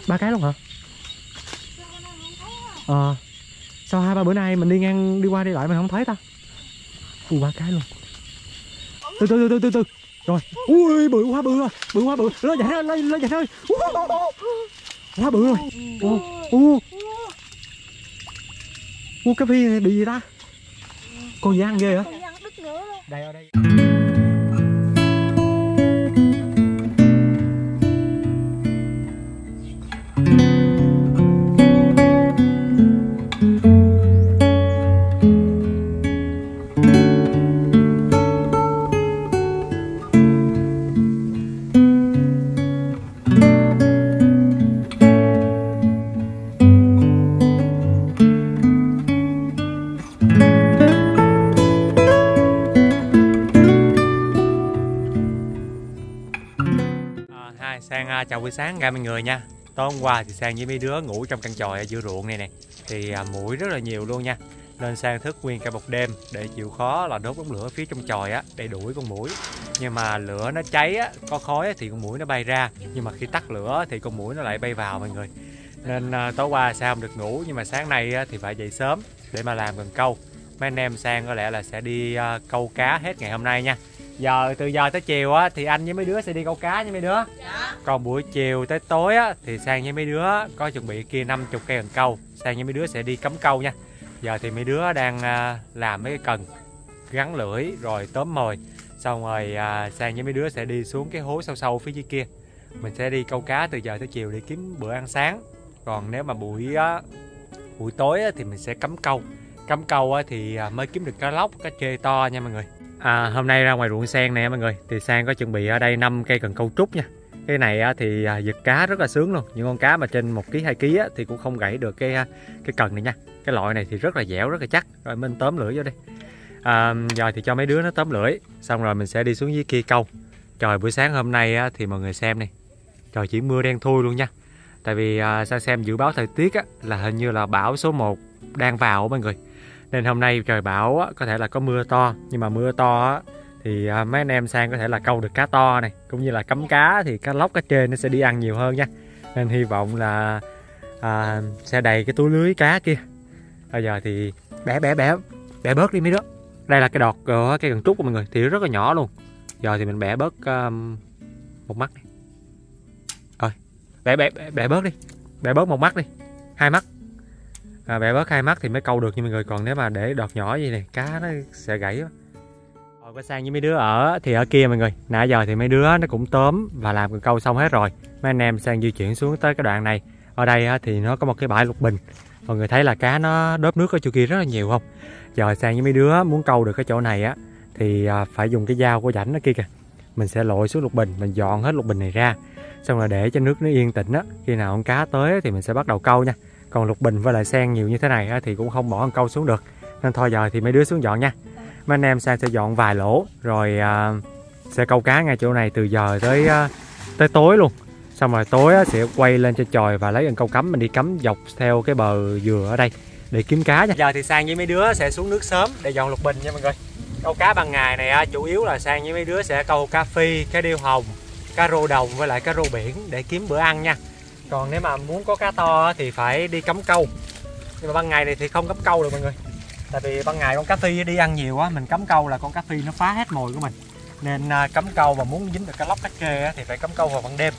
3 cái luôn hả? Sao 2-3 bữa nay mình đi ngang đi qua đi lại mình không thấy ta? 3 cái luôn. Từ. Rồi. Ui bự quá bự rồi. Lên dậy thôi, lên dậy thôi. Quá bự rồi. Cái phi này bị gì ta? Con gì ăn ghê hả? Đây ở đây. Sang chào buổi sáng ra mọi người nha. Tối hôm qua thì Sang với mấy đứa ngủ trong căn chòi ở giữa ruộng này nè. Thì muỗi rất là nhiều luôn nha. Nên Sang thức nguyên cả một đêm để chịu khó là đốt đống lửa phía trong chòi á để đuổi con muỗi. Nhưng mà lửa nó cháy á, có khói á, thì con muỗi nó bay ra. Nhưng mà khi tắt lửa thì con muỗi nó lại bay vào mọi người. Nên tối qua Sang không được ngủ, nhưng mà sáng nay á, thì phải dậy sớm để mà làm cần câu. Mấy anh em Sang có lẽ là sẽ đi câu cá hết ngày hôm nay nha. Từ giờ tới chiều á thì anh với mấy đứa sẽ đi câu cá nha mấy đứa. Dạ. Còn buổi chiều tới tối á thì Sang với mấy đứa có chuẩn bị kia 50 cây cần câu. Sang với mấy đứa sẽ đi cắm câu nha. Giờ thì mấy đứa đang làm mấy cái cần gắn lưỡi rồi tóm mồi. Xong rồi Sang với mấy đứa sẽ đi xuống cái hố sâu sâu phía dưới kia. Mình sẽ đi câu cá từ giờ tới chiều để kiếm bữa ăn sáng. Còn nếu mà buổi tối á, thì mình sẽ cắm câu. Cắm câu á, thì mới kiếm được cá lóc, cá trê to nha mọi người. Hôm nay ra ngoài ruộng Sang nè mọi người, thì Sang có chuẩn bị ở đây 5 cây cần câu trúc nha. Cái này thì giật cá rất là sướng luôn. Những con cá mà trên 1 kg 2 kg thì cũng không gãy được cái cần này nha. Cái loại này thì rất là dẻo, rất là chắc. Rồi mình tóm lưỡi vô đây. Giờ thì cho mấy đứa nó tóm lưỡi, xong rồi mình sẽ đi xuống dưới kia câu. Trời buổi sáng hôm nay thì mọi người xem này, trời chỉ mưa đen thui luôn nha. Tại vì Sang xem dự báo thời tiết là hình như là bão số 1 đang vào mọi người. Nên hôm nay trời bão có thể là có mưa to. Nhưng mà mưa to thì mấy anh em Sang có thể là câu được cá to này, cũng như là cắm cá thì cá lóc cá trê nó sẽ đi ăn nhiều hơn nha. Nên hy vọng là sẽ đầy cái túi lưới cá kia. Bây giờ thì bẻ bớt đi mấy đứa. Đây là cái đọt cây cần trúc của mọi người, thì rất là nhỏ luôn. Giờ thì mình bẻ bớt một mắt này. Rồi bẻ bớt đi, bẻ bớt một mắt đi, 2 mắt. Bẻ bớt 2 mắt thì mới câu được nha mọi người. Còn nếu mà để đọt nhỏ như này cá nó sẽ gãy. Rồi có Sang với mấy đứa ở kia mọi người. Nãy giờ thì mấy đứa nó cũng tóm và làm cần câu xong hết rồi. Mấy anh em Sang di chuyển xuống tới cái đoạn này. Ở đây thì nó có một cái bãi lục bình. Mọi người thấy là cá nó đớp nước ở chỗ kia rất là nhiều không? Giờ Sang với mấy đứa muốn câu được cái chỗ này thì phải dùng cái dao của rãnh ở kia kìa. Mình sẽ lội xuống lục bình, mình dọn hết lục bình này ra. Xong rồi để cho nước nó yên tĩnh khi nào con cá tới thì mình sẽ bắt đầu câu nha. Còn lục bình với lại sen nhiều như thế này thì cũng không bỏ con câu xuống được. Nên thôi giờ thì mấy đứa xuống dọn nha. Mấy anh em Sang sẽ dọn vài lỗ rồi sẽ câu cá ngay chỗ này từ giờ tới tối luôn. Xong rồi tối sẽ quay lên trên chòi và lấy cần câu cắm, mình đi cắm dọc theo cái bờ dừa ở đây để kiếm cá nha. Giờ thì Sang với mấy đứa sẽ xuống nước sớm để dọn lục bình nha mọi người. Câu cá ban ngày này chủ yếu là Sang với mấy đứa sẽ câu cá phi, cá điêu hồng, cá rô đồng với lại cá rô biển để kiếm bữa ăn nha. Còn nếu mà muốn có cá to thì phải đi cắm câu. Nhưng mà ban ngày này thì không cắm câu được mọi người. Tại vì ban ngày con cá phi đi ăn nhiều mình cắm câu là con cá phi nó phá hết mồi của mình. Nên cắm câu mà muốn dính được cá lóc cá trê thì phải cắm câu vào ban đêm.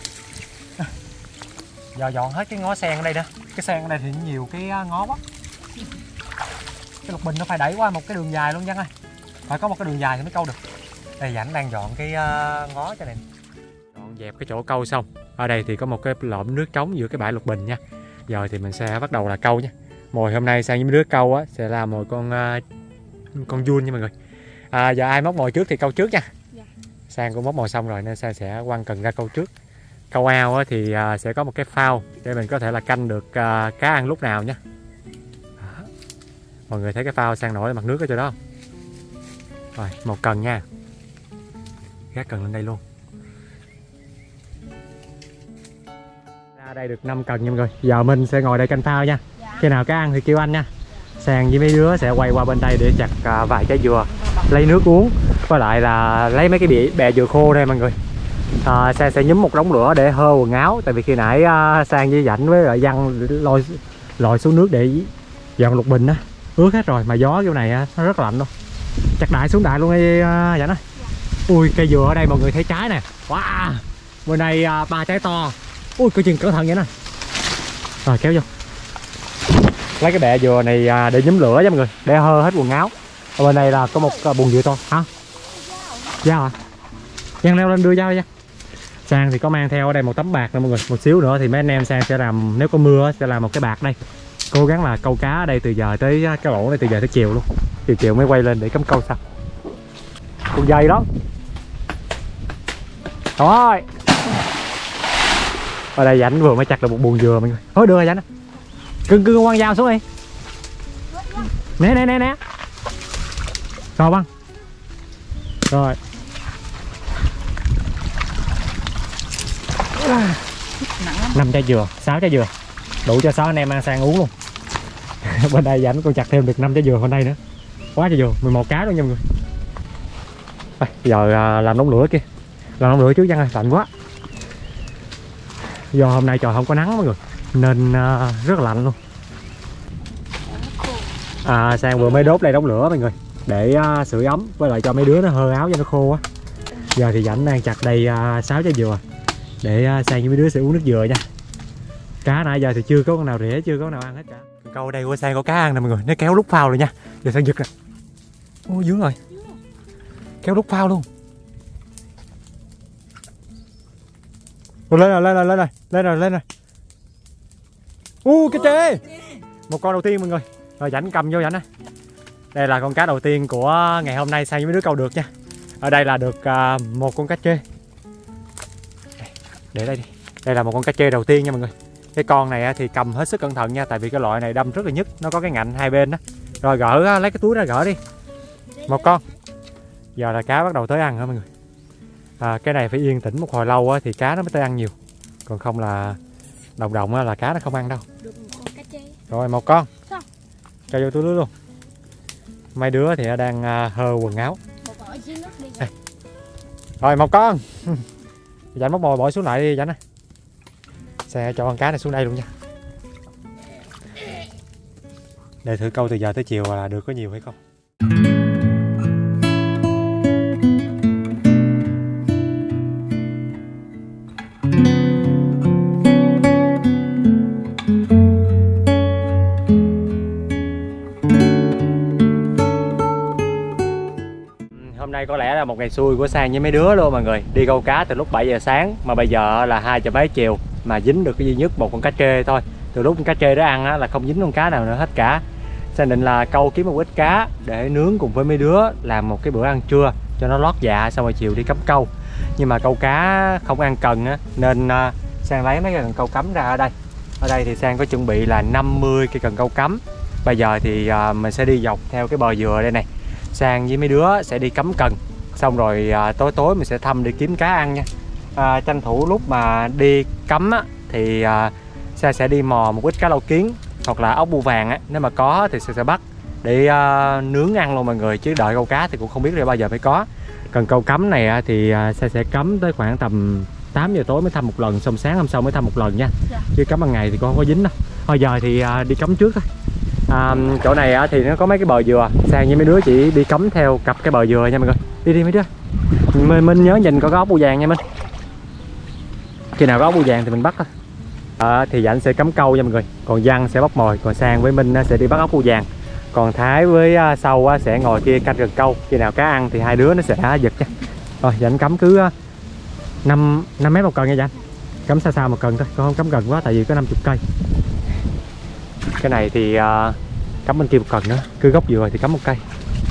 Giờ dọn hết cái ngó sen ở đây nữa. Cái sen ở đây thì nhiều cái ngó quá. Cái lục bình nó phải đẩy qua một cái đường dài luôn Văn ơi. Phải có một cái đường dài thì mới câu được. Đây Dãnh đang dọn cái ngó cho này. Dọn dẹp cái chỗ câu xong. Ở đây thì có một cái lõm nước trống giữa cái bãi lục bình nha. Giờ thì mình sẽ bắt đầu là câu nha. Mồi hôm nay Sang với mấy đứa câu sẽ là mồi con giun nha mọi người. Giờ ai móc mồi trước thì câu trước nha. Dạ. Sang cũng móc mồi xong rồi nên Sang sẽ quăng cần ra câu trước. Câu ao thì sẽ có một cái phao để mình có thể là canh được cá ăn lúc nào nha. Đó. Mọi người thấy cái phao Sang nổi mặt nước ở chỗ đó không? Rồi một cần nha. Gác cần lên đây luôn. Ra đây được 5 cần nha mọi người. Giờ mình sẽ ngồi đây canh phao nha. Dạ. Khi nào cá ăn thì kêu anh nha. Sang với mấy đứa sẽ quay qua bên đây để chặt vài trái dừa lấy nước uống, với lại là lấy mấy cái bẹ dừa khô đây mọi người. Sang sẽ nhúm một đống lửa để hơ quần áo, tại vì khi nãy Sang với Dãnh với lại Văn lội xuống nước để dọn lục bình á, ướt hết rồi, mà gió kiểu này nó rất lạnh luôn. Chặt đại xuống đại luôn đi Dãnh ơi. Ui, cây dừa ở đây mọi người thấy trái nè. Wow, bên này 3 trái to. Ui, coi chừng cẩn thận vậy nè. Rồi kéo vô, lấy cái bẹ dừa này để nhúm lửa nha mọi người, để hơ hết quần áo. Ở bên này là có một bồn dừa to hả? Dao à? Giang leo lên đưa dao nha. Sang thì có mang theo ở đây một tấm bạc nè mọi người. Một xíu nữa thì mấy anh em Sang sẽ làm, nếu có mưa sẽ làm một cái bạc đây. Cố gắng là câu cá ở đây từ giờ tới cái lỗ này, từ giờ tới chiều luôn. Chiều mới quay lên để cắm câu sao. Con dày lắm. Rồi. Ở đây Dãnh vừa mới chặt được một buồng dừa mọi người. Thôi đưa rồi Dãnh. Cưng quăng dao xuống đi. Nè. Rồi băng. Rồi. 5 trái dừa, 6 trái dừa. Đủ cho 6 anh em mang sang uống luôn. Bên đây Dãnh còn chặt thêm được 5 trái dừa bên đây nữa. Quá trời dừa, 11 cái luôn nha mọi người. Bây giờ làm đống lửa kia. Làm đống lửa trước Văn ơi, lạnh quá. Do hôm nay trời không có nắng mọi người, nên rất là lạnh luôn. Sang vừa mới đốt đây đống lửa mọi người, để sưởi ấm, với lại cho mấy đứa nó hơ áo cho nó khô á. Giờ thì Dãnh đang chặt đây 6 trái dừa, để Sang với mấy đứa sẽ uống nước dừa nha. Cá nãy giờ thì chưa có con nào rỉa, chưa có con nào ăn hết cả. Câu đây của Sang có cá ăn nè mọi người, nó kéo lúc phao rồi nha. Giờ Sang giật nè. Ôi dướng rồi, kéo lúc phao luôn. Lên rồi. Cái chê. Một con đầu tiên mọi người. Rồi Dãnh cầm vô Dãnh á. Đây là con cá đầu tiên của ngày hôm nay Sang với mấy đứa câu được nha. Ở đây là được một con cá chê. Để đây đi. Đây là một con cá chê đầu tiên nha mọi người. Cái con này thì cầm hết sức cẩn thận nha, tại vì cái loại này đâm rất là nhức, nó có cái ngạnh hai bên đó. Rồi gỡ, lấy cái túi ra gỡ đi. Một con. Giờ là cá bắt đầu tới ăn hả mọi người. Cái này phải yên tĩnh một hồi lâu thì cá nó mới tới ăn nhiều. Còn không là đồng là cá nó không ăn đâu. Rồi một con. Cho vô túi lưới luôn. Mấy đứa thì đang hơ quần áo. Rồi một con. Dãnh móc mồi bỏ xuống lại đi Dãnh ơi. Sẽ cho con cá này xuống đây luôn nha. Để thử câu từ giờ tới chiều là được có nhiều hay không. Hôm nay có lẽ là một ngày xui của Sang với mấy đứa luôn mọi người. Đi câu cá từ lúc 7 giờ sáng mà bây giờ là 2 giờ mấy chiều mà dính được cái duy nhất một con cá trê thôi. Từ lúc con cá trê đó ăn là không dính con cá nào nữa hết cả. Sang định là câu kiếm một ít cá để nướng cùng với mấy đứa, làm một cái bữa ăn trưa cho nó lót dạ, xong rồi chiều đi cắm câu. Nhưng mà câu cá không ăn cần nên Sang lấy mấy cái cần câu cắm ra ở đây. Ở đây thì Sang có chuẩn bị là 50 cái cần câu cắm. Bây giờ thì mình sẽ đi dọc theo cái bờ dừa đây này. Sang với mấy đứa sẽ đi cắm cần, xong rồi tối mình sẽ thăm đi kiếm cá ăn nha. Tranh thủ lúc mà đi cắm thì Sang sẽ đi mò một ít cá lau kiến hoặc là ốc bươu vàng nếu mà có thì sẽ bắt để nướng ăn luôn mọi người, chứ đợi câu cá thì cũng không biết là bao giờ mới có. Cần câu cắm này thì Sang sẽ cắm tới khoảng tầm 8 giờ tối mới thăm một lần, xong sáng hôm sau mới thăm một lần nha. Chứ cắm ban ngày thì con không có dính đâu. Thôi giờ thì đi cắm trước thôi. Chỗ này thì nó có mấy cái bờ dừa. Sang với mấy đứa chỉ đi cắm theo cặp cái bờ dừa nha mọi người. Đi mấy đứa. Minh nhớ nhìn có ốc bươu vàng nha Minh. Khi nào có ốc bươu vàng thì mình bắt thôi. Thì Dãnh sẽ cắm câu nha mọi người. Còn Văn sẽ bắt mồi. Còn Sang với Minh sẽ đi bắt ốc bươu vàng. Còn Thái với Sâu sẽ ngồi kia canh gần câu. Khi nào cá ăn thì hai đứa nó sẽ giật nha. Rồi Dãnh cắm cứ 5 mét một cần nha Dãnh. Cắm xa một cần thôi, con không cắm gần quá tại vì có 50 cây. Cái này thì cắm bên kia một cần nữa, cứ gốc dừa thì cắm một cây.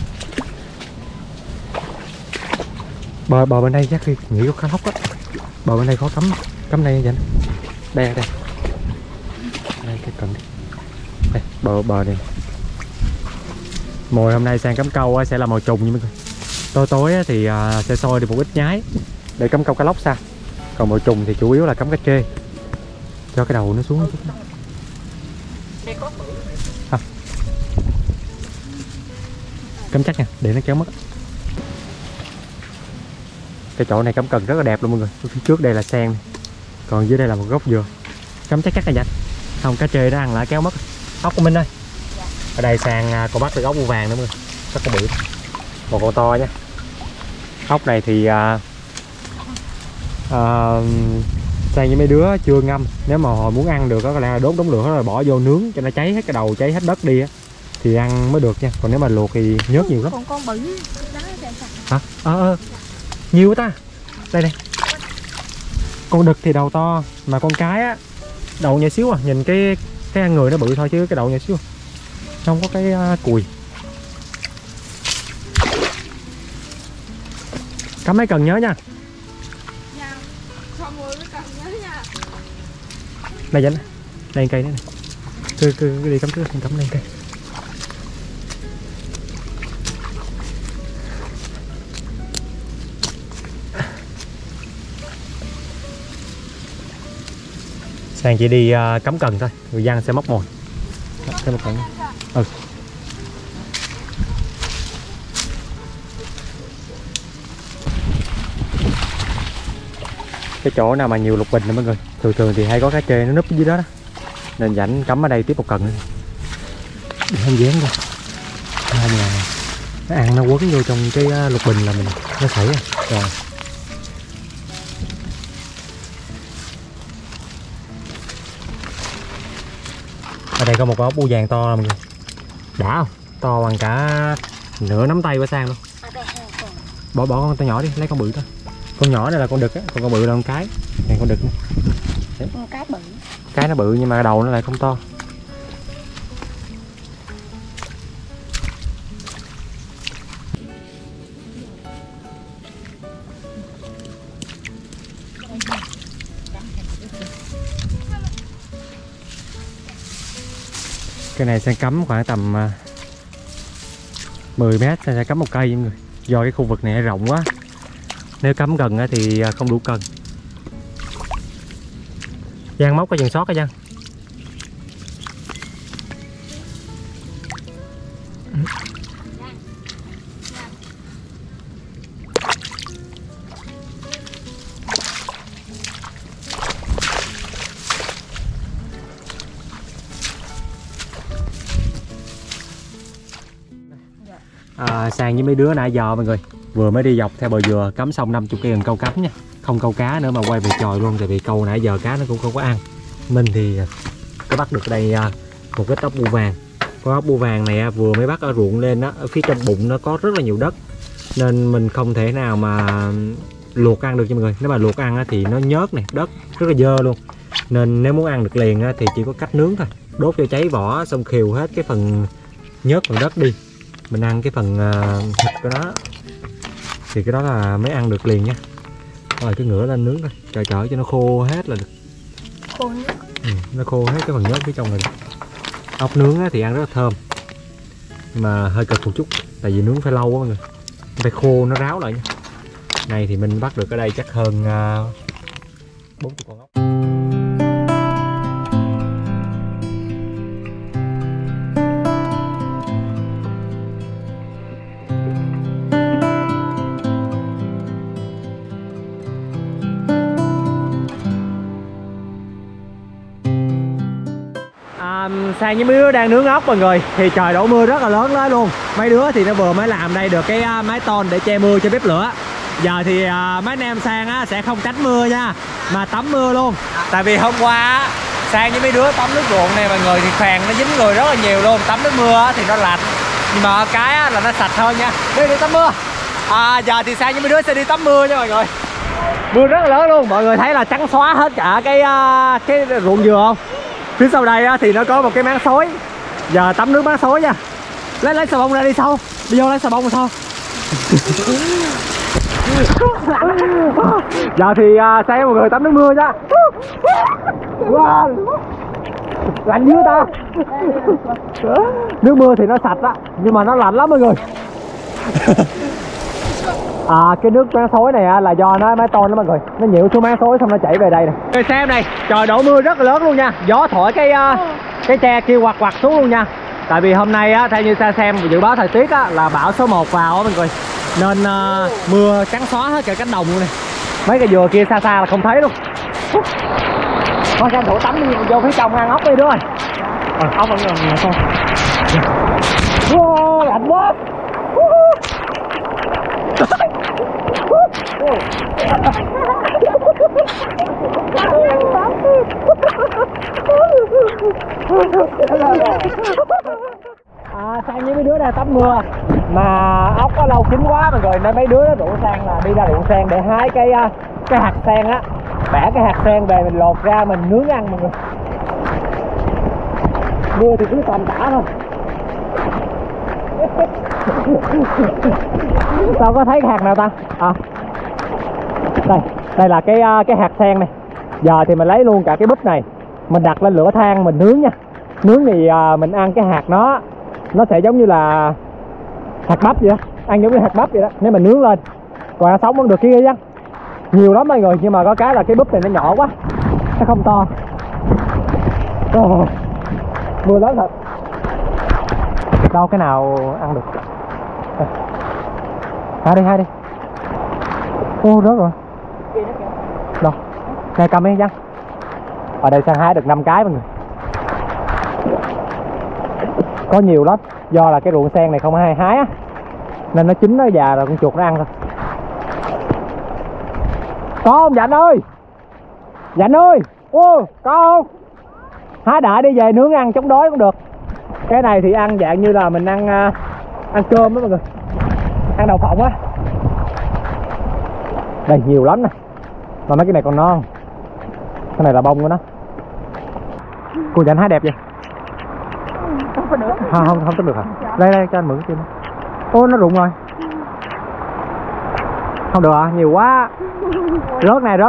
Bờ bên đây chắc nghĩ có cá lóc á. Bờ bên đây khó cắm đây vậy. Đây đây cái cần đây, bờ này. Mồi hôm nay Sang cắm câu sẽ là mồi trùng nha mọi người. Tối thì sẽ sôi được một ít nhái để cắm câu cá lóc sao. Còn mồi trùng thì chủ yếu là cắm cá trê. Cho cái đầu nó xuống chút. Cắm chắc nha, để nó kéo mất. Cái chỗ này cắm cần rất là đẹp luôn mọi người. Phía trước đây là sen, còn dưới đây là một gốc dừa. Cắm chắc là nhanh. Không, cá trê nó ăn lại kéo mất. Ốc của Minh ơi. Ở đây sang còn bắt được ốc bươu vàng nữa mọi người. Rất là bự. Một con to nhé. Ốc này thì sang với mấy đứa chưa ngâm. Nếu mà họ muốn ăn được có lẽ là đốt đống lửa rồi bỏ vô nướng cho nó cháy hết cái đầu, cháy hết đất đi á, thì ăn mới được nha. Còn nếu mà luộc thì nhớt nhiều lắm. Còn con bự hả? Nhiều quá ta. Đây này. Con đực thì đầu to, mà con cái á đầu nhỏ xíu à. Nhìn cái ăn người nó bự thôi chứ cái đầu nhỏ xíu, không có cái cùi. Cắm mấy cần nhớ nha. Đây dẫn đây cây nữa này. Cứ đi cắm trước, cắm lên cây. Sang chỉ đi cắm cần thôi, người dân sẽ móc mồi. Thêm một cần. Cái chỗ nào mà nhiều lục bình nè mọi người, thường thì hay có cá trê nó núp dưới đó đó, nên rảnh cắm ở đây tiếp một cần nữa. Không dán đâu, không là nó ăn nó quấn vô trong cái lục bình là mình nó sảy rồi. Ở đây có một con ốc bươu vàng to mọi người, đã không? To bằng cả nửa nắm tay của Sang luôn. Bỏ con to nhỏ đi, lấy con bự thôi. Con nhỏ này là con đực á, còn con bự là con cái. Này con đực này. Con cái bự. Cái nó bự nhưng mà đầu nó lại không to. Cái này Sang cắm khoảng tầm 10 mét, Sang sẽ cắm một cây mọi người. Do cái khu vực này rộng quá, nếu cắm gần thì không đủ cần. Giang móc cái dần sót cái Giang. Sang với mấy đứa nãy giờ mọi người vừa mới đi dọc theo bờ dừa, cắm xong 50 cây gần câu cắm nha, không câu cá nữa mà quay về chòi luôn, tại vì câu nãy giờ cá nó cũng không có ăn. Minh thì có bắt được ở đây một cái ốc bươu vàng. Con ốc bươu vàng này vừa mới bắt ở ruộng lên đó, ở phía trong bụng nó có rất là nhiều đất, nên mình không thể nào mà luộc ăn được cho mọi người. Nếu mà luộc ăn thì nó nhớt này, đất rất là dơ luôn, nên nếu muốn ăn được liền thì chỉ có cách nướng thôi. Đốt cho cháy vỏ xong khều hết cái phần nhớt, phần đất đi, mình ăn cái phần thịt của nó thì cái đó là mới ăn được liền nha. Rồi cứ ngửa lên nướng thôi, chờ cho nó khô hết là được. Khô nhất. Nó khô hết cái phần nhớt phía trong này. Ốc nướng thì ăn rất là thơm, nhưng mà hơi cực một chút, tại vì nướng phải lâu quá mọi người, phải khô nó ráo lại nha. Này thì mình bắt được ở đây chắc hơn 40 con ốc. Sang với mấy đứa đang nướng ốc mọi người, thì trời đổ mưa rất là lớn đó luôn. Mấy đứa thì nó vừa mới làm đây được cái mái tôn để che mưa cho bếp lửa. Giờ thì mấy anh em Sang sẽ không tránh mưa nha, mà tắm mưa luôn. Tại vì hôm qua Sang với mấy đứa tắm nước ruộng này mọi người, thì phèn nó dính người rất là nhiều luôn. Tắm nước mưa thì nó lạnh, nhưng mà cái là nó sạch hơn nha. Đi tắm mưa. Giờ thì Sang với mấy đứa sẽ đi tắm mưa nha mọi người. Mưa rất là lớn luôn, mọi người thấy là trắng xóa hết cả cái ruộng dừa không? Phía sau đây thì nó có một cái máng xối. Giờ tắm nước máng xối nha. Lấy xà bông ra đi sau. Đi vô lấy xà bông rồi sao? Giờ thì Sang mọi người tắm nước mưa nha. Lạnh dữ ta. Nước mưa thì nó sạch á, nhưng mà nó lạnh lắm mọi người. Cái nước máng xối này là do nó mái tôn đó mọi người, nó nhiễu xuống máng xối xong nó chảy về đây nè. Người xem này, trời đổ mưa rất là lớn luôn nha, gió thổi cái tre kia quạt quạt xuống luôn nha. Tại vì hôm nay á, theo như Sa xem dự báo thời tiết á, là bão số 1 vào á mọi người. Nên mưa trắng xóa hết cả cánh đồng luôn này. Mấy cái dừa kia xa xa là không thấy luôn. Thôi tranh thủ tắm đi, vô phía trong ăn ốc đi đứa ơi. Ốc vẫn còn nhiều không? Wow, lạnh quá. Sang với mấy đứa này tắm mưa mà ốc có lâu chín quá mọi người, nên mấy đứa nó rủ Sang là đi ra ruộng sen để hái cái hạt sen á, bẻ cái hạt sen về mình lột ra mình nướng ăn mọi người. Mưa thì cứ tầm tã thôi. Sao có thấy hạt nào ta? Đây là cái hạt sen này. Giờ thì mình lấy luôn cả cái búp này, mình đặt lên lửa than mình nướng nha. Nướng thì mình ăn cái hạt nó sẽ giống như là hạt bắp vậy đó, ăn giống như hạt bắp vậy đó nếu mình nướng lên. Còn sống vẫn được kia chứ, nhiều lắm mọi người, nhưng mà có cái là cái búp này nó nhỏ quá, nó không to. Mưa lớn thật, đâu cái nào ăn được. Hai đi. Ô rớt rồi. Đâu đây cầm đi Văn. Ở đây Sang hái được 5 cái mọi người, có nhiều lắm. Do là cái ruộng sen này không ai hái á, nên nó chín nó già rồi con chuột nó ăn thôi. Có không Dạnh ơi? Dạnh ơi, có không? Hái đại đi về nướng ăn chống đói cũng được. Cái này thì ăn dạng như là mình ăn cơm đó mọi người, ăn đậu phộng á. Đây nhiều lắm nè, mà mấy cái này còn non. Cái này là bông của nó. Cô Dạnh hái đẹp vậy? Không có được. Không tính được hả? Đây cho anh mượn cái kia. Ô nó rụng rồi. Không được à, nhiều quá. Rớt này.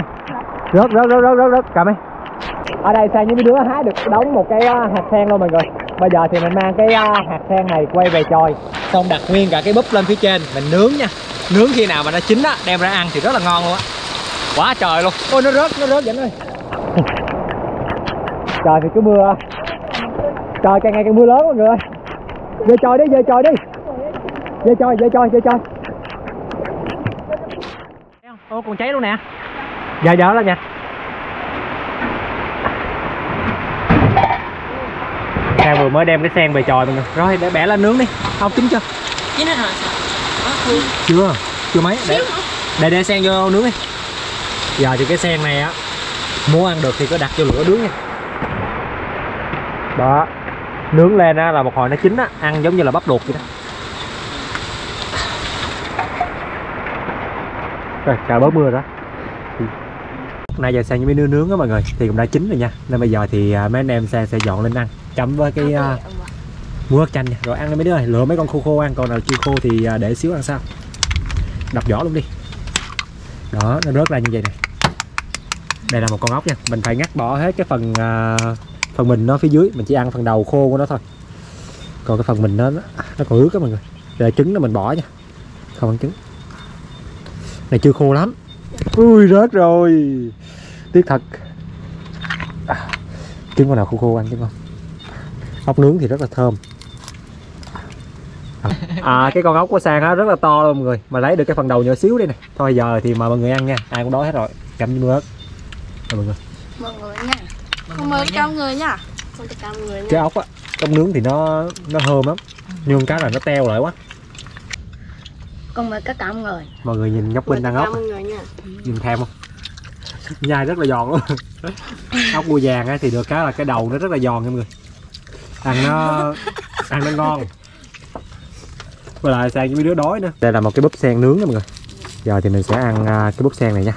Rớt cầm đi. Ở đây Sang với mấy đứa hái được đóng một cái hạt sen luôn mọi người. Bây giờ thì mình mang cái hạt sen này quay về chòi, xong đặt nguyên cả cái búp lên phía trên mình nướng nha. Nướng khi nào mà nó chín á, đem ra ăn thì rất là ngon luôn á. Quá trời luôn. Ôi nó rớt Dạnh ơi. Trời thì cứ mưa. Trời càng ngày càng mưa lớn mọi người ơi. Về chòi đi. Về chòi. Ô còn cháy luôn nè. Giờ lên nha. Sang vừa mới đem cái sen về chòi mọi người. Rồi để bẻ lên nướng đi. Không chín chưa? Chín hết hả? Chưa mấy. Để sen vô nướng đi. Giờ thì cái sen này á, muốn ăn được thì có đặt vô lửa nướng nha. Đó, nướng lên á là một hồi nó chín á, ăn giống như là bắp luộc vậy đó. Rồi trời bớt mưa đó. Nãy giờ Sang với mấy nướng á mọi người thì cũng đã chín rồi nha, nên bây giờ thì mấy anh em Sang sẽ dọn lên ăn chấm với cái muối ớt chanh nha. Rồi ăn đi mấy đứa ơi, lựa mấy con khô ăn, còn nào chưa khô thì để xíu ăn sau. Đập vỏ luôn đi. Đó, nó rớt ra như vậy nè. Đây là một con ốc nha, mình phải ngắt bỏ hết cái phần mình nó phía dưới, mình chỉ ăn phần đầu khô của nó thôi. Còn cái phần mình nó còn ướt đó mọi người. Rồi trứng nó mình bỏ nha, không ăn trứng. Này chưa khô lắm. Ui rớt rồi, tiếc thật. Trứng con nào khô ăn chứ không. Ốc nướng thì rất là thơm. Cái con ốc của Sang á rất là to luôn mọi người, mà lấy được cái phần đầu nhỏ xíu đây nè. Thôi giờ thì mời mọi người ăn nha, ai cũng đói hết rồi. Chấm với muối ớt mọi người. Mọi người nha. Không mời cao người nha. Cái ốc á, ốc nướng thì nó thơm lắm, nhưng cái là nó teo lại quá. Con mời tất cả mọi người. Mọi người nhìn nhóc Minh ăn ốc, nhìn thèm không? Nhai rất là giòn luôn. Ốc bươu vàng á thì được cái là cái đầu nó rất là giòn nha mọi người, ăn nó ngon. Với lại Sang với mấy đứa đói nữa. Đây là một cái búp sen nướng đó mọi người. Giờ thì mình sẽ ăn cái búp sen này nha.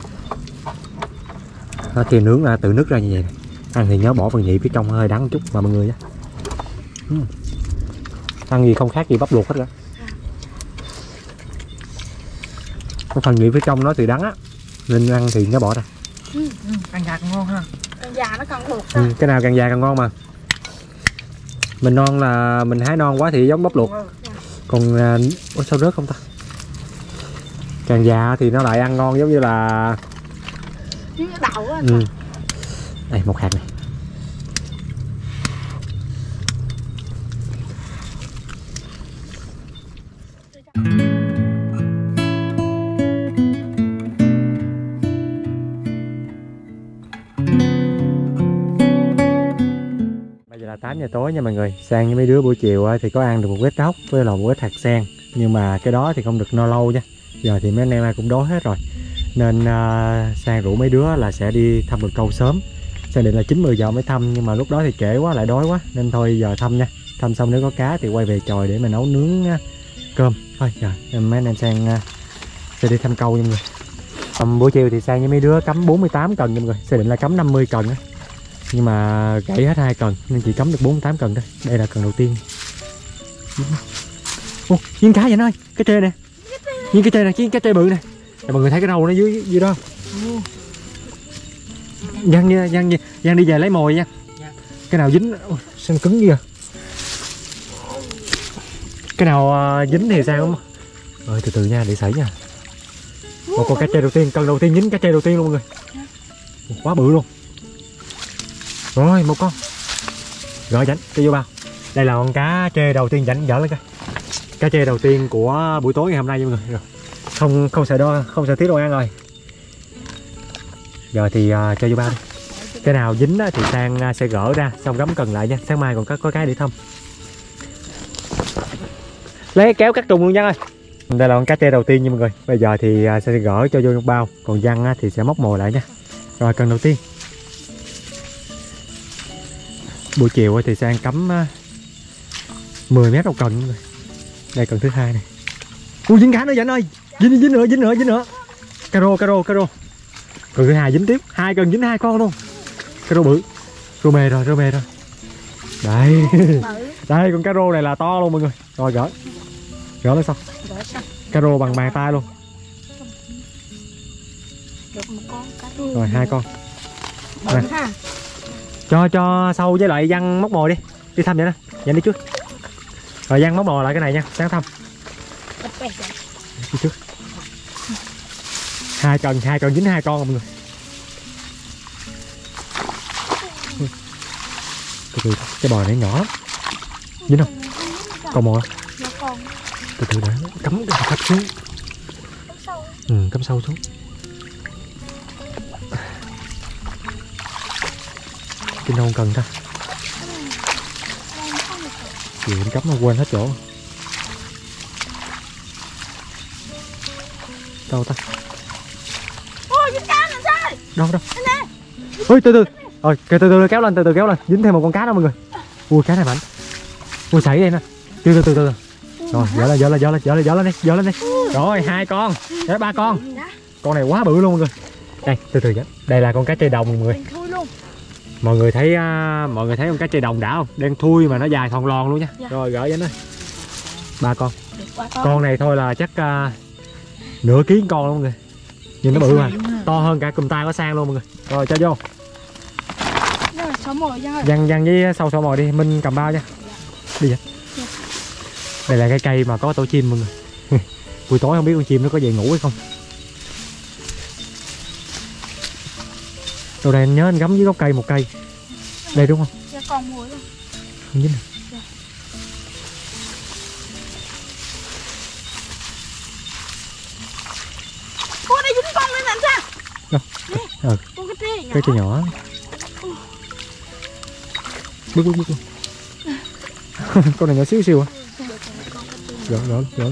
Nó kia nướng ra tự nứt ra như vậy này. Ăn thì nhớ bỏ phần nhị phía trong hơi đắng một chút mà mọi người nhé. Ăn gì không khác gì bắp luộc hết cả. Cái phần nhị phía trong nó thì đắng á, nên ăn thì nhớ bỏ ra. Càng già càng ngon ha. Càng già nó càng luộc. Cái nào càng già càng ngon mà. Mình non là mình hái non quá thì giống bắp luộc. Còn sao rớt không ta? Càng già thì nó lại ăn ngon giống như là đậu á. Đây một hạt này. là 8 giờ tối nha mọi người. Sang với mấy đứa buổi chiều thì có ăn được một ít ốc với là một ít hạt sen, nhưng mà cái đó thì không được no lâu nha. Giờ thì mấy anh em cũng đói hết rồi, nên Sang rủ mấy đứa là sẽ đi thăm đồi câu sớm. Sang định là 9-10 giờ mới thăm, nhưng mà lúc đó thì trễ quá, lại đói quá, nên thôi giờ thăm nha. Thăm xong nếu có cá thì quay về chòi để mà nấu nướng cơm. Thôi trời, mấy anh em Sang sẽ đi thăm câu nha mọi người. Buổi chiều thì Sang với mấy đứa cắm 48 cần nha mọi người. Sang định là cắm 50 cần á, nhưng mà gãy hết 2 cần nên chỉ cắm được 48 cần thôi. Đây là cần đầu tiên. Ô, viên cá vậy anh ơi, cái trê nè, viên cái trê nè, cái trê bự nè. Để mọi người thấy cái râu nó dưới đó. Giang đi về lấy mồi nha. Cái nào dính, ôi, sao cứng vậy? Cái nào dính thì sao không? Rồi từ từ nha, để sảy nha. Một con cá trê đầu tiên, cần đầu tiên dính cá trê đầu tiên luôn mọi người. Quá bự luôn. Rồi một con. Rồi Dãnh, cho vô bao. Đây là con cá trê đầu tiên, Dãnh dở lên coi. Cá trê đầu tiên của buổi tối ngày hôm nay nha mọi người. Rồi. Không sợ thiếu đồ ăn rồi. Giờ thì cho vô bao đi. Cái nào dính thì Sang sẽ gỡ ra, xong gắm cần lại nha. Sáng mai còn có cái để thăm. Lấy kéo cắt trùng luôn Giang ơi. Đây là con cá trê đầu tiên nha mọi người. Bây giờ thì sẽ gỡ cho vô trong bao, còn Giang thì sẽ móc mồi lại nha. Rồi cần đầu tiên. Buổi chiều thì Sang cắm 10 mét đầu cần mọi người. Đây cần thứ hai này. Ui dính cá nữa Dãnh ơi. Dính nữa. Caro. Cần thứ hai dính tiếp, 2 cần dính 2 con luôn. Caro bự. Rô mê rồi. Đây. Đây con cá rô này là to luôn mọi người. Rồi gỡ lên xong. Cá rô bằng bàn tay luôn. Rồi 2 con. Cho sâu với lại Văn móc mồi đi thăm vậy nè. Dành đi trước. Rồi Văn móc mồi lại cái này nha, Sáng thăm. Đi trước. 2 cần dính 2 con mọi người. Từ cái bò này nhỏ lắm. Dính không? Còn mồi không? Từ để cắm xuống. Cắm sâu xuống. Trên đâu cần ta. Chịu cắm nó quên hết chỗ. Đâu ta? Ôi dính cá làm sao? Đâu? Ôi từ từ kéo lên, dính thêm một con cá đó mọi người. Ui cá này mạnh. Ui sảy đây nè. Từ từ. Rồi dỡ lên đi. Rồi 2 con, đấy 3 con. Con này quá bự luôn mọi người. Đây từ từ. Đây là con cá trê đồng mọi người. Mọi người thấy con cá trê đồng đã không? Đen thui mà nó dài thòn lòn luôn nha. Rồi gỡ Dãnh ơi. 3 con. Con này thôi là chắc nửa ký con luôn mọi người. Nhưng nó bự mà, to hơn cả cùm tay của Sang luôn mọi người. Rồi cho vô. Văn với sâu mồi đi, Minh cầm bao nha. Đi vậy. Đây là cái cây mà có tổ chim mọi người. Buổi tối không biết con chim nó có về ngủ hay không. Đồ này anh nhớ anh gắm dưới gốc cây một cây. Đây đúng không? Dạ còn mồi luôn. Không dính. Dạ. Ủa đây dính con lên làm sao? Đâu? Con cái trê nhỏ. Cái trê nhỏ. Bước. Con này nhỏ xíu à? Gỡ lên.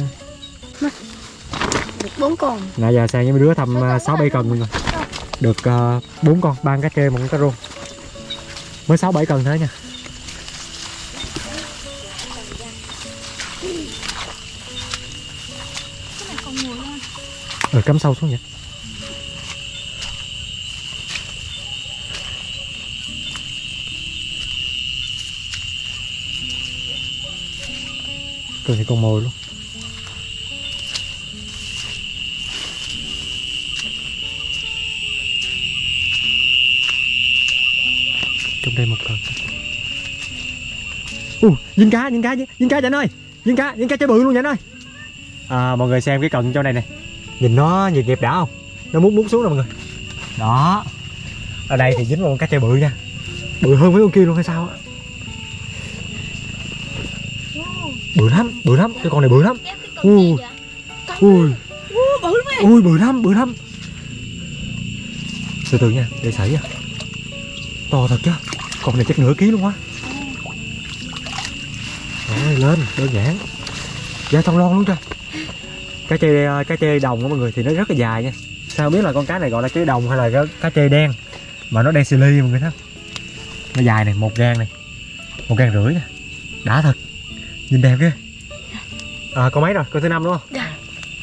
Được 4 con. Nãy giờ Sang với mấy đứa thăm 6-7 cần mọi người. Được 4 con, 3 cá trê, 1 con cá rô. Mới 6-7 cần thế nha. Cắm sâu xuống vậy. Cần thì con mồi luôn. Trong đây một cần. Dính cá Dãnh ơi. Dính cá trái bự luôn Dãnh ơi. Mọi người xem cái cần chỗ này nè. Nhìn nó nhiệt nghiệp đã không? Nó mút xuống rồi mọi người. Đó. Ở đây thì dính một con cá trái bự nha. Bự hơn mấy con kia luôn hay sao á. Bự lắm, cái con này bự lắm. Ui, bự lắm. Từ từ nha, để sảy nha. To thật chứ. Con này chắc nửa ký luôn quá. Trời, lên đơn giản. Dạ thon lon luôn trời. Cá chê đồng đó mọi người thì nó rất là dài nha. Sao biết là con cá này gọi là cá đồng hay là cá chê đen mà nó đen xì ly mọi người thấy không? Nó dài này, 1 gang này, 1,5 gang nè, đã thật, nhìn đẹp ghê. Con mấy rồi? Con thứ 5 đúng không? Dạ.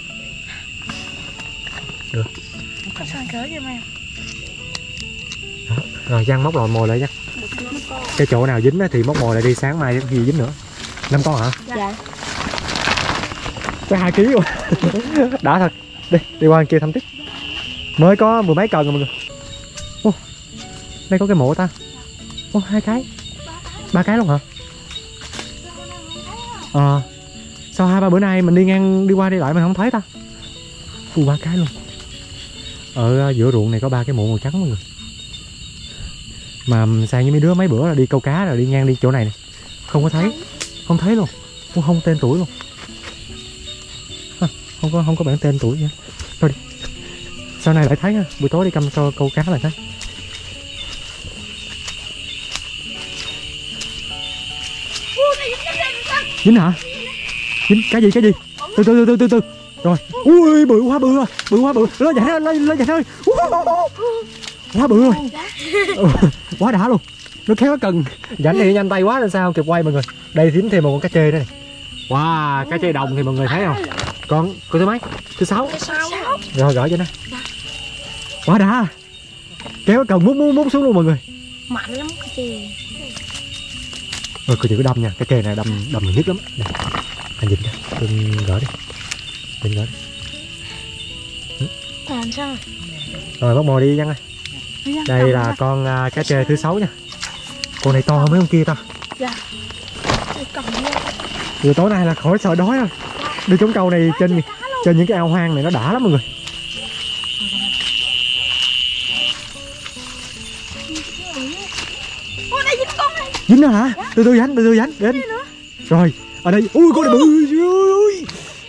Được. Sao cỡ vậy em? Rồi Giang móc lòi mồi lại nha. Cái chỗ nào dính thì móc mồi lại đi, sáng mai gì dính nữa. 5 con hả? Dạ. Có 2 kg rồi. Đã thật. Đi qua bên kia thăm tiếp. Mới có 10 mấy cần rồi mọi người. Ô, đây có cái mộ ta. Ô, 2 cái. 3 cái luôn hả? Sao 2-3 bữa nay mình đi ngang đi qua đi lại mình không thấy ta? 3 cái luôn. Ở giữa ruộng này có 3 cái mộ màu trắng mọi người. Mà Sang với mấy đứa mấy bữa là đi câu cá rồi đi ngang đi chỗ này nè, không có thấy, không thấy luôn, cũng không tên tuổi luôn, không có bản tên tuổi nữa. Thôi đi, sau này lại thấy ha, buổi tối đi câu cá lại thấy. Dính hả? Dính cái gì? Từ. Rồi, ui bự quá lên dậy thôi. Quá bự rồi. Quá đã luôn. Nó khéo cần. Rảnh thì nhanh tay quá nên sao không kịp quay mọi người. Đây dính thêm một con cá chê đây này. Wow, cá chê đồng thì mọi người thấy không? Con thứ mấy? Thứ 6. Rồi gửi cho nó. Quá đã. Kéo cần mút xuống luôn mọi người. Mạnh lắm cá chê. Rồi coi chừng cái đâm nha, cái chê này đâm nhất lắm. Này. Anh nhìn kìa, đừng gỡ đi. Làm sao? Rồi bắt mồi đi Giang ơi. Đây là con cá chê thứ 6 nha. Con này to hơn mấy con kia ta. Dạ. Vừa tối nay là khỏi sợ đói rồi. Đi trống câu này trên những cái ao hoang này nó đã lắm mọi người. Ô đây dính con này. Dính nữa hả? Từ từ dánh đến. Rồi, ở đây. Ui con này bự. Ui.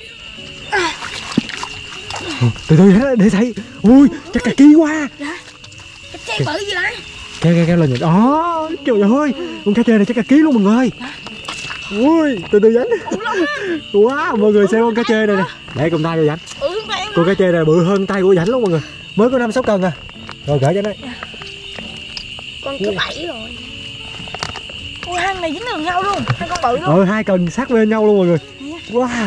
Từ dánh để thấy. Ui, chắc cả ký quá. Dạ. Cái chê bự gì đây? Kéo lên nhìn. Đó, trời ơi, con cá chê này chắc cả ký luôn mọi người. Ui, từ dánh. Wow, mọi người xem con cá chê này nè. Để cùng tay vô dánh. Con cá chê này bự hơn tay của dánh luôn mọi người. Mới có 5-6 cân à. Rồi gửi cho nó. Con thứ 7 rồi. Ui, hai này dính gần nhau luôn, 2 con bự luôn. 2 cần sát bên nhau luôn mọi người. Wow.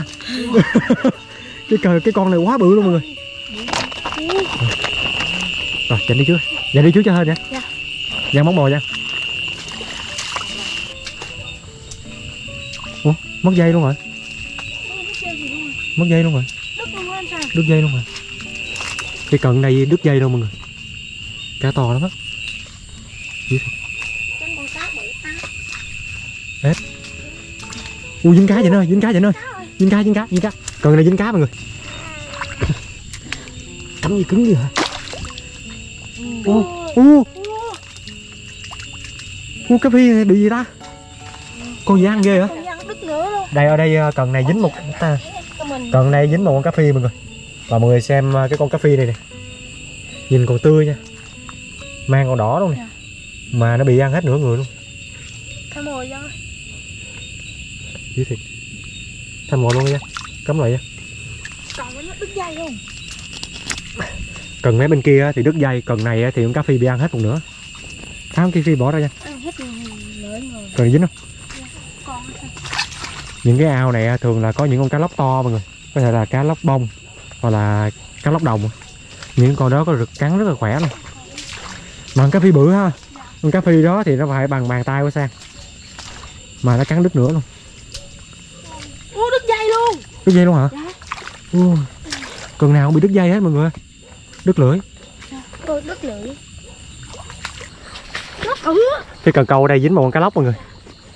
cái con này quá bự luôn mọi người. Rồi, dành đi trước cho hên nha. Dạ. Giang móc mồi nha. Ủa, mất dây luôn rồi. Mất dây luôn rồi. Đứt dây luôn rồi. Cái cần này đứt dây luôn mọi người. Cá to lắm á. Ết. Ui dính cá vậy ơi, dính cá. Cần này dính cá mọi người. Cắm gì cứng gì hả? Cá phi này bị gì ta? Con gì ăn ghê hả? Đây ở đây cần này dính một cần này dính một con cá phi mọi người. Và mọi người xem cái con cá phi này nè. Nhìn còn tươi nha. Mang còn đỏ luôn nè. Mà nó bị ăn hết nửa người luôn. Tham mồi cho. Dữ thiệt. Tham mồi luôn nha. Cắm lại nha. Còn nó đứt dây luôn. Cần mấy bên kia thì đứt dây, cần này thì con cá phi bị ăn hết một nửa. Tháo con phi bỏ ra nha. Ăn hết nửa người. Cần dính không? Con. Những cái ao này thường là có những con cá lóc to mọi người. Có thể là cá lóc bông hoặc là cá lóc đồng. Những con đó có rực cắn rất là khỏe luôn. Mà con cá phi bự ha. Con cá phi đó thì nó phải bằng bàn tay của Sang. Mà nó cắn đứt nửa luôn. Đứt dây luôn. Đứt dây luôn hả? Dạ. Cần nào cũng bị đứt dây hết mọi người. Đứt lưỡi. Đứt lưỡi. Cái cần câu ở đây dính một con cá lóc mọi người.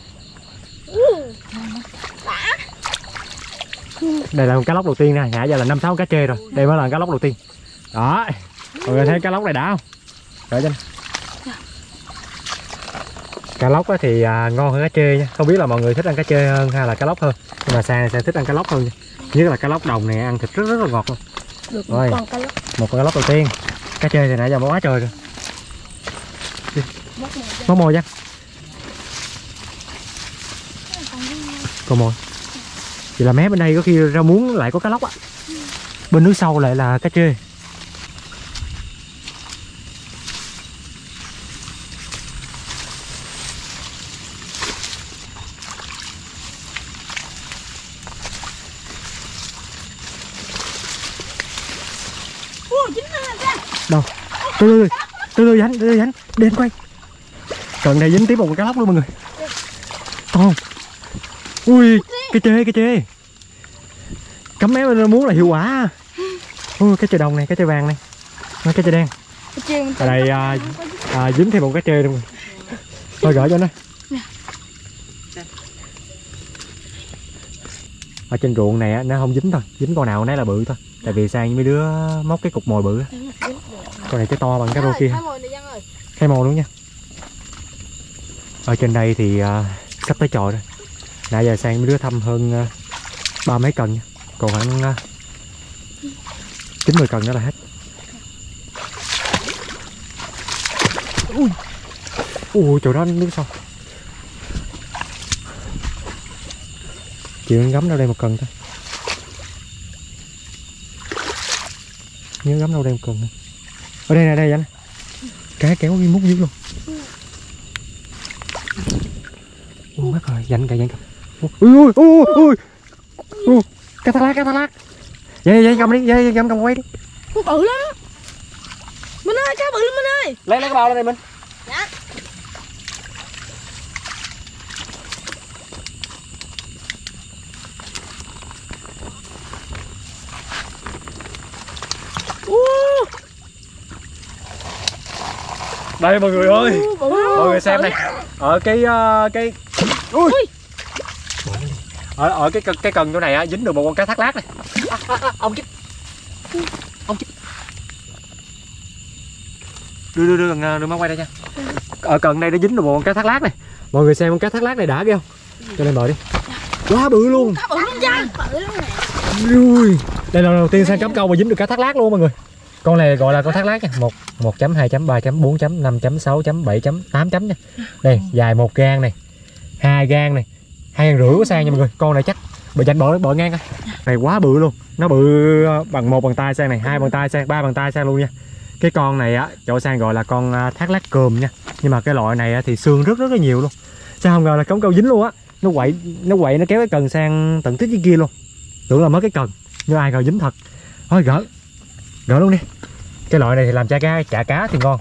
Đây là con cá lóc đầu tiên nè, nhả ra là 5-6 cá chê rồi. Đây mới là cá lóc đầu tiên. Đó. Mọi người thấy cá lóc này đã không? Đợi cho anh. Cá lóc thì ngon hơn cá chê nha. Không biết là mọi người thích ăn cá chê hơn hay là cá lóc hơn. Nhưng mà Sang sẽ thích ăn cá lóc hơn nha. Nhất là cá lóc đồng này ăn thịt rất là ngọt luôn. Được rồi, một con cá lóc đầu tiên. Cá chê thì nãy giờ quá trời rồi. Móc mồi nha. Còn mồi. Vậy là mé bên đây có khi ra muống lại có cá lóc á. Bên nước sâu lại là cá trê. Đâu? Từ từ Dánh, đến quay. Cần này dính tiếp một con cá lóc luôn mọi người. To không? Ui, cái chê. Cắm mé bên muốn là hiệu quả. Ui, cái chê đồng này, cái chê vàng này. Cái chê đen. Ở đây dính thêm một cái chê luôn. Thôi gửi cho nó. Ở trên ruộng này nó không dính thôi, dính con nào nấy là bự thôi. Tại vì sang mấy đứa móc cái cục mồi bự. Con này cái to bằng cái rô kia. Khai mồi luôn nha. Ở trên đây thì sắp tới chòi rồi. Nãy giờ sang mấy đứa thăm hơn 30 mấy cần nha. Còn khoảng 90 cần nữa là hết. Ui chỗ đó nước sâu. Chịu gắm đâu đây một cần thôi. Nhớ gắm đâu đây một cần. Ở đây này anh. Cá kéo đi mút dưới luôn. Ui mất rồi, dành kìa. Ui. Cá thác lát. Vậy cầm đi, vậy cầm quay đi. Bự lắm. Minh ơi, cá bự lắm Minh ơi. Lấy cái bao lên đây Minh. Dạ. Đây mọi người ơi. Mọi người xem này. Ở cái ui. Ở cái cần chỗ này á dính được một con cá thác lát này. Ông chích. Đưa má quay đây nha. Ở cần đây nó dính được một con cá thác lát này. Mọi người xem con cá thác lát này đã ghê không? Cho lên bờ đi. Quá bự luôn. Cá bự lắm cha. Bự lắm nè. Ui. Đây là lần đầu tiên sang cắm câu mà dính được cá thác lát luôn mọi người. Con này gọi là con thác lát nha. 1 chấm, 2 chấm, 3 chấm, 4 chấm, 5 chấm, 6 chấm, 7 chấm, 8 chấm nha. Đây, dài 1 gang này, 2 gang này, 2 gang rưỡi của sang nha mọi người. Con này chắc bự chanh bự ngang coi. Này quá bự luôn. Nó bự bằng 1 bàn tay sang này, 2 bàn tay sang, 3 bàn tay sang luôn nha. Cái con này á, chỗ sang gọi là con thác lát cườm nha. Nhưng mà cái loại này á, thì xương rất là nhiều luôn. Sao không ngờ là cống câu dính luôn á. Nó quậy nó kéo cái cần sang tận tích dưới kia luôn. Tưởng là mất cái cần, nhưng ai ngờ dính thật. Thôi gỡ luôn đi. Cái loại này thì làm chả cá thì ngon.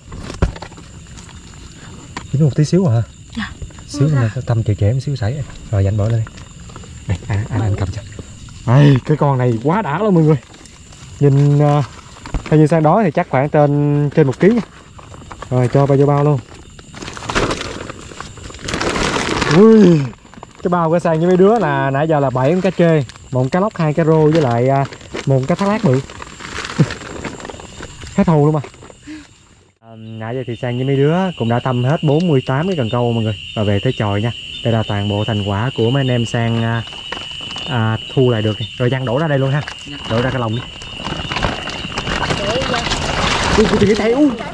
Dính một tí xíu hả? Dạ. Xíu này tầm trễ một xíu sảy. Rồi dành bỏ lên đây. Đây anh cầm cho. Đây, cái con này quá đã luôn mọi người. Nhìn theo như sang đó thì chắc khoảng trên 1 kg nha. Rồi cho bao vô bao luôn. Ui, cái bao của sang với mấy đứa là nãy giờ là 7 con cá trê, 1 cá lóc, 2 cá rô với lại 1 cá thác lát bự. Hết thù luôn mà. Nãy giờ thì sang với mấy đứa cũng đã thăm hết 48 cái cần câu mọi người. Và về tới chòi nha. Đây là toàn bộ thành quả của mấy anh em sang thu lại được. Rồi Giang đổ ra đây luôn ha. Đổ ra cái lồng đi. Ui thấy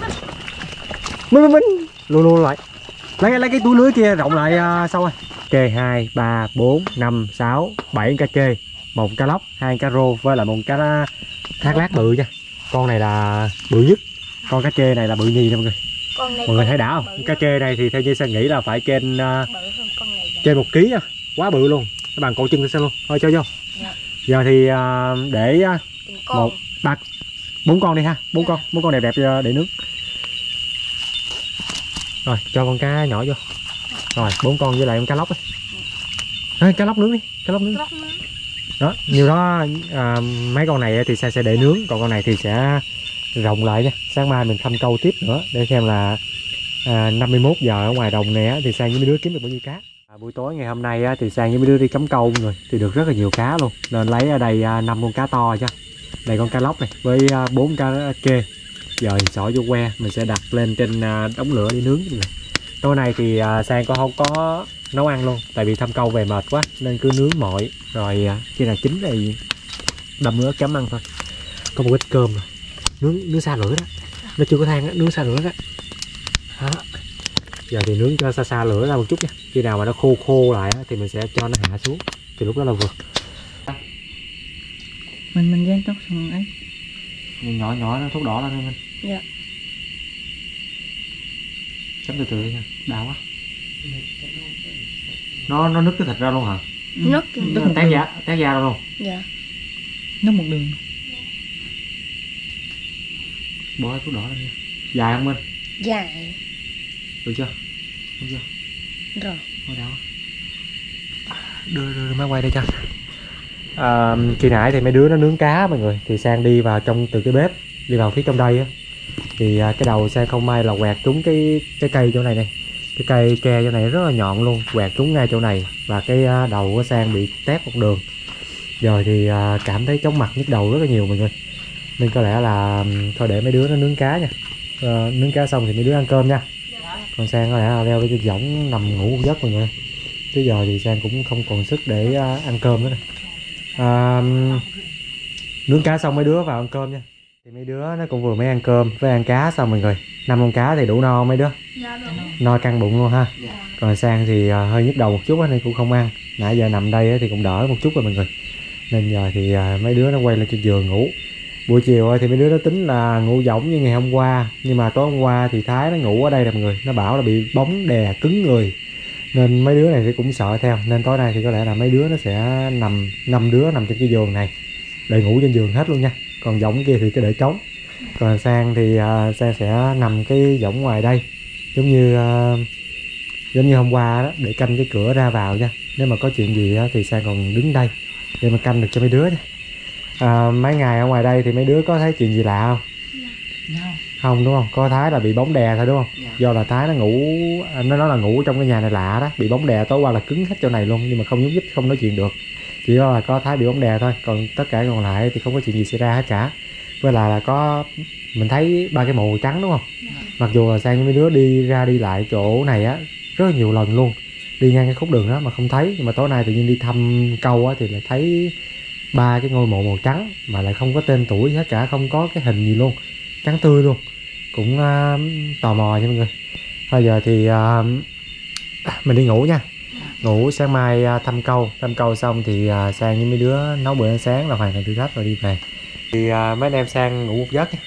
Minh luôn lại. Lấy cái túi lưới kia rộng lại sau rồi. Kê 2, 3, 4, 5, 6, 7 cá trê, 1 cá lóc, 2 cá rô với lại 1 cá thác lát bự nha. Con này là bự nhất. Con cá trê này là bự nhì nè mọi người. Mọi người thấy đã không? Cá trê này thì theo như Sang nghĩ là phải trên 1 kg nha. Quá bự luôn. Các bạn cổ chân sao luôn. Thôi cho vô. Giờ thì để 4 con đi ha. 4 con đẹp để nước. Rồi cho con cá nhỏ vô. Rồi 4 con với lại con cá lóc ấy. Cá lóc nướng đi. Đó, nhiều đó mấy con này thì sẽ để nướng, còn con này thì sẽ rộng lại nha. Sáng mai mình thăm câu tiếp nữa để xem là 51 giờ ở ngoài đồng này thì Sang với mấy đứa kiếm được bao nhiêu cá. Buổi tối ngày hôm nay thì Sang với mấy đứa đi cắm câu rồi thì được rất là nhiều cá luôn, nên lấy ở đây 5 con cá to cho. Đây con cá lóc này với 4 cá trê. Giờ thì xỏ vô que mình sẽ đặt lên trên đống lửa để nướng. Tối nay thì Sang cũng không có nấu ăn luôn, tại vì thăm câu về mệt quá nên cứ nướng mọi rồi khi nào chín thì đâm nước chấm ăn thôi. Có một ít cơm rồi, nướng xa lửa đó, nó chưa có than đó, nướng xa lửa đó. Giờ thì nướng cho xa lửa ra một chút nha, khi nào mà nó khô lại thì mình sẽ cho nó hạ xuống. thì lúc đó là vừa. Mình rang tóc xong ấy. Nhỏ nhỏ nó thuốc đỏ lên đi mình. Dạ. Chấm từ từ nha, đau quá. Nó nứt cái thịt ra luôn hả? Nứt. Tét da ra luôn. Dạ. Nó một đường. Bỏ thuốc đỏ lên nha. Dài không Minh? Dài. Được chưa? Được chưa? Rồi. Thôi đau. Đưa máy quay đây cho. Khi nãy thì mấy đứa nó nướng cá mọi người, thì Sang đi vào trong từ cái bếp, đi vào phía trong đây á, thì cái đầu Sang không may là quẹt trúng cái cây chỗ này này, cái cây tre chỗ này rất là nhọn luôn, quẹt trúng ngay chỗ này và cái đầu của Sang bị tét một đường. Giờ thì cảm thấy chóng mặt nhức đầu rất là nhiều mọi người, nên có lẽ là thôi để mấy đứa nó nướng cá nha. Nướng cá xong thì mấy đứa ăn cơm nha. Còn Sang có lẽ là leo cái võng nằm ngủ một giấc mọi người. Tới giờ thì Sang cũng không còn sức để ăn cơm nữa nè. Nướng cá xong mấy đứa vào ăn cơm nha. Thì mấy đứa nó cũng vừa mới ăn cơm với ăn cá xong mọi người. 5 con cá thì đủ no không mấy đứa? Dạ rồi. No căng bụng luôn ha. Còn Sang thì hơi nhức đầu một chút nên cũng không ăn. Nãy giờ nằm đây thì cũng đỡ một chút rồi mọi người. Nên giờ thì mấy đứa nó quay lên trên giường ngủ. Buổi chiều thì mấy đứa nó tính là ngủ võng như ngày hôm qua, nhưng mà tối hôm qua thì Thái nó ngủ ở đây nè mọi người. Nó bảo là bị bóng đè cứng người, nên mấy đứa này thì cũng sợ theo. Nên tối nay thì có lẽ là mấy đứa nó sẽ nằm, 5 đứa nằm trên cái giường này để ngủ trên giường hết luôn nha. Còn võng kia thì cứ để trống. Còn Sang thì Sang sẽ nằm cái võng ngoài đây, giống như hôm qua đó, để canh cái cửa ra vào nha. Nếu mà có chuyện gì đó, thì Sang còn đứng đây để mà canh được cho mấy đứa nha. Mấy ngày ở ngoài đây thì mấy đứa có thấy chuyện gì lạ không? Không đúng không? Có Thái là bị bóng đè thôi đúng không? Do là Thái nó ngủ, nó nói là ngủ trong cái nhà này lạ đó, bị bóng đè tối qua là cứng hết chỗ này luôn, nhưng mà không nhúc nhích, không nói chuyện được. Chỉ là có Thái bị bóng đè thôi, còn tất cả còn lại thì không có chuyện gì xảy ra hết cả. Với là có mình thấy 3 cái màu trắng đúng không? Mặc dù là Sang với mấy đứa đi ra đi lại chỗ này á rất là nhiều lần luôn, đi ngang cái khúc đường đó mà không thấy, nhưng mà tối nay tự nhiên đi thăm câu á thì lại thấy 3 cái ngôi mộ màu trắng mà lại không có tên tuổi hết cả, không có cái hình gì luôn, trắng tươi luôn. Cũng tò mò nha mọi người. Bây giờ thì mình đi ngủ nha. Ngủ sáng mai thăm câu xong thì Sang với mấy đứa nấu bữa ăn sáng là hoàn thành thử thách rồi đi về. Thì mấy anh em Sang ngủ một giấc nha.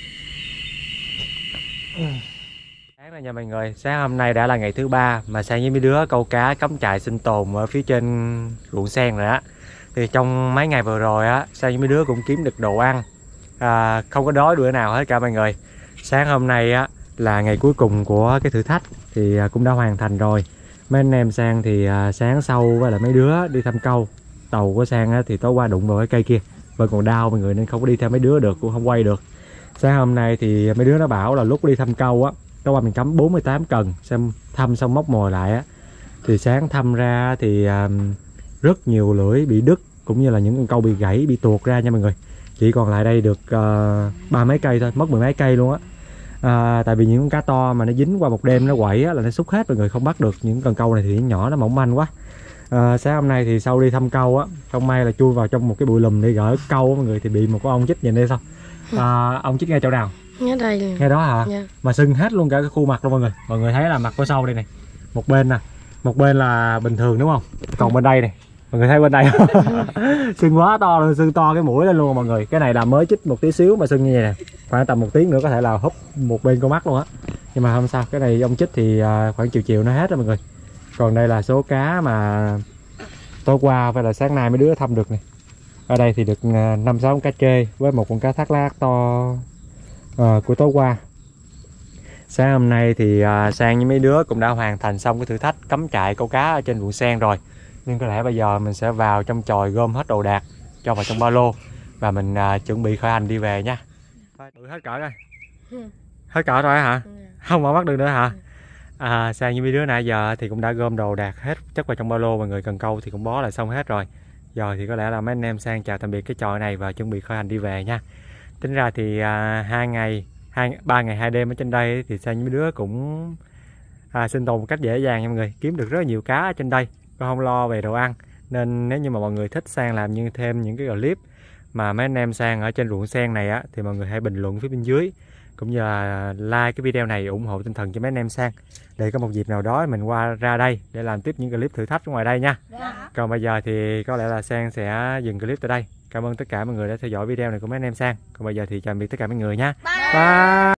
Sáng rồi nha mọi người. Sáng hôm nay đã là ngày thứ 3 mà Sang với mấy đứa câu cá cắm trại sinh tồn ở phía trên ruộng sen rồi á. Thì trong mấy ngày vừa rồi á, Sang với mấy đứa cũng kiếm được đồ ăn, không có đói bữa nào hết cả mọi người. Sáng hôm nay á là ngày cuối cùng của cái thử thách thì cũng đã hoàn thành rồi. Mấy anh em Sang thì sáng sau với lại mấy đứa đi thăm câu. Tàu của Sang á, thì tối qua đụng vào cái cây kia vẫn còn đau mọi người, nên không có đi theo mấy đứa được, cũng không quay được. Sáng hôm nay thì mấy đứa nó bảo là lúc đi thăm câu á, tối qua mình cắm 48 cần, xem thăm xong móc mồi lại á, thì sáng thăm ra thì rất nhiều lưỡi bị đứt, cũng như là những con câu bị gãy, bị tuột ra nha mọi người. Chỉ còn lại đây được 30 mấy cây thôi, mất 10 mấy cây luôn á. Tại vì những con cá to mà nó dính qua một đêm nó quậy á, là nó xúc hết mọi người, không bắt được. Những con câu này thì nhỏ, nó mỏng manh quá. Sáng hôm nay thì sau đi thăm câu á, không may là chui vào trong một cái bụi lùm để gỡ câu á mọi người, thì bị một con ong chích. Nhìn đây sao? Ong chích ngay chỗ nào? Ngay đây. Ngay đó hả? Dạ. Mà sưng hết luôn cả cái khuôn mặt luôn mọi người. Mọi người thấy là mặt của sâu đây này, một bên nè, một bên là bình thường đúng không? Còn bên đây này, mọi người thấy bên đây sưng quá to luôn, sưng to cái mũi lên luôn mọi người. Cái này là mới chích một tí xíu mà sưng như vậy nè, khoảng tầm 1 tiếng nữa có thể là húp một bên con mắt luôn á. Nhưng mà không sao, cái này ong chích thì khoảng chiều nó hết rồi mọi người. Còn đây là số cá mà tối qua phải là sáng nay mấy đứa thăm được này. Ở đây thì được 5-6 con cá trê với một con cá thác lác to của tối qua. Sáng hôm nay thì Sang với mấy đứa cũng đã hoàn thành xong cái thử thách cắm trại câu cá ở trên ruộng sen rồi. Nhưng có lẽ bây giờ mình sẽ vào trong chòi gom hết đồ đạc cho vào trong ba lô và mình chuẩn bị khởi hành đi về nha. Bự hết cỡ rồi. Hết cỡ rồi hả? Không mở mắt được nữa hả? Sang với mấy đứa nãy giờ thì cũng đã gom đồ đạc hết chất vào trong ba lô, mọi người cần câu thì cũng bó lại xong hết rồi. Giờ thì có lẽ là mấy anh em Sang chào tạm biệt cái chòi này và chuẩn bị khởi hành đi về nha. Tính ra thì 3 ngày 2 đêm ở trên đây thì Sang với mấy đứa cũng sinh tồn một cách dễ dàng nha mọi người, kiếm được rất là nhiều cá ở trên đây, con không lo về đồ ăn. Nên nếu như mà mọi người thích Sang làm như thêm những cái clip mà mấy anh em Sang ở trên ruộng sen này á, thì mọi người hãy bình luận phía bên dưới, cũng như là like cái video này ủng hộ tinh thần cho mấy anh em Sang, để có một dịp nào đó mình ra đây để làm tiếp những clip thử thách ở ngoài đây nha. Còn bây giờ thì có lẽ là Sang sẽ dừng clip tại đây. Cảm ơn tất cả mọi người đã theo dõi video này của mấy anh em Sang. Còn bây giờ thì chào biệt tất cả mọi người nha. Bye. Bye.